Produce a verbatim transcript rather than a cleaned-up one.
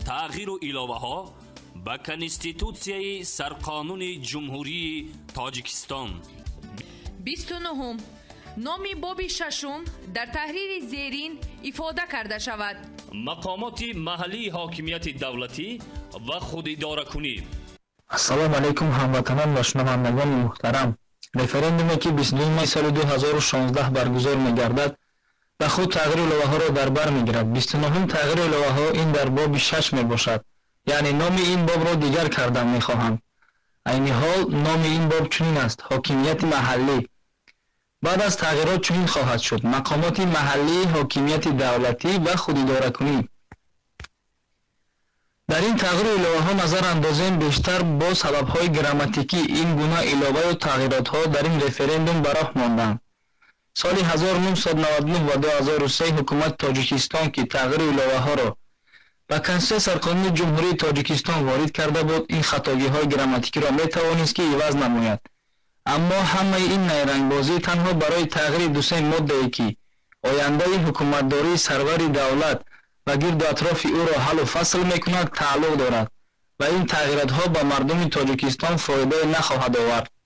تغییر و ilova ها به کنستیتوسیای سرقانون جمهوری تاجیکستان. بیست و نه. نامی باب ششم در تحریر زیرین ifade کرده شود. مقامات محلی حاکمیت دولتی و خود اداره کنی. السلام علیکم هموطنان و شنوندگان محترم. رفراندومی که بیست و دو می سال دو هزار و شانزده برگزار می‌گردد به خود تغییر لوحه‌ها را در بر می‌گیرد. بیست و نه تغییر لوحه‌ها این در باب شش میباشد. یعنی نام این باب را دیگر کردن می‌خواهم. عین حال نام این باب چنین است: حاکمیت محلی. بعد از تغییرات چنین خواهد شد: مقامات محلی، حاکمیت دولتی و خود اداره کنی. در این تغییر لوحه‌ها نظر اندازیم بیشتر با سبب‌های گراماتیکی این گونه علاوه و تغییرات‌ها در این رفراندوم به راه ماندند. سال هزار و نهصد و نود و نه و دو هزار و سه حکومت تاجیکستان که تغییر لوحه‌ها را به کنسول سرقانون جمهوری تاجیکستان وارد کرده بود، این خطاگی‌های گراماتیکی را می‌توانست که عوض نماید. اما همه این نیرنگبازی تنها برای تغییر دو سه ماده‌ای که آینده حکومتداری سرور دولت و گرد و اطراف او را حل و فصل می‌کند تعلق دارد و این تغییرات‌ها به مردم تاجیکستان فایده نخواهد آورد.